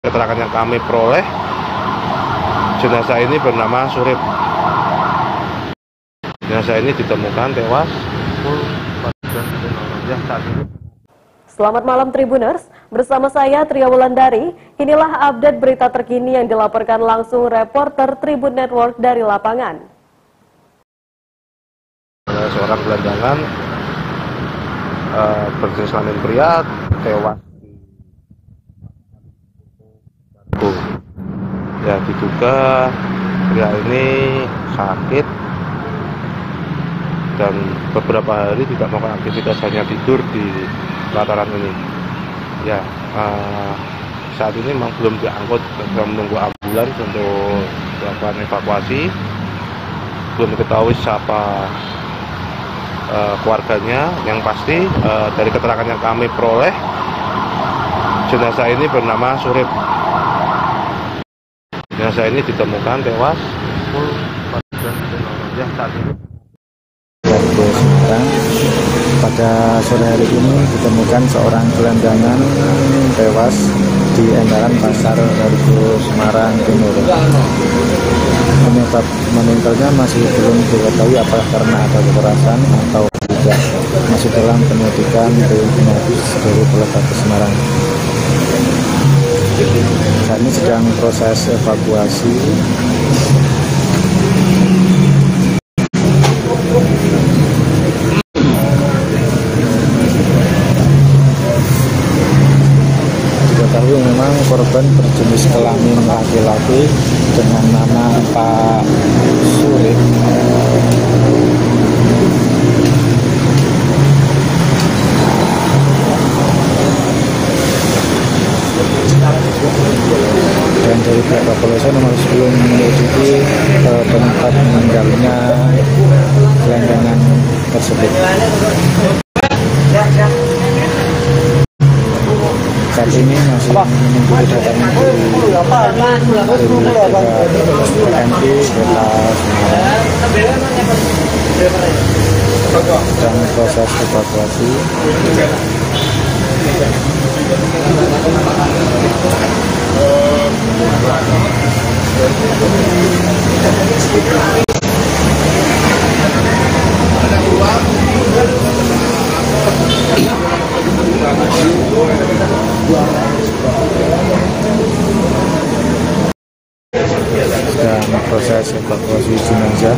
Keterangan yang kami peroleh, jenazah ini bernama Surip. Jenazah ini ditemukan tewas Selamat malam Tribuners, bersama saya Tria Wulandari. Inilah update berita terkini yang dilaporkan langsung reporter Tribun Network dari lapangan. Seorang gelandangan berjenis kelamin pria tewas. Ya, diduga pria ini sakit dan beberapa hari tidak melakukan aktivitas, hanya tidur di pelataran ini. Ya, saat ini memang belum diangkut, sedang menunggu ambulans untuk dilakukan evakuasi. Belum diketahui siapa keluarganya. Yang pasti dari keterangan yang kami peroleh, jenazah ini bernama Surip. Jenazah ini ditemukan tewas pada sore hari ini ditemukan seorang gelandangan tewas di Endaran Pasar Harjo, Semarang Timur. Penyebab meninggalnya masih belum diketahui apakah karena ada kekerasan atau tidak. Masih dalam penyelidikan tim medis dari Polrestabes Semarang. Saat ini sedang proses evakuasi. Diketahui memang korban berjenis kelamin laki-laki dengan nama Pak Surip. Dan dari pihak kepolisian masih belum menyelidiki tempat meninggalnya gelandangan tersebut. Saat ini masih menunggu kedatangan dari TNI Kota Semarang dan proses evakuasi. Dan proses evakuasi jenazah.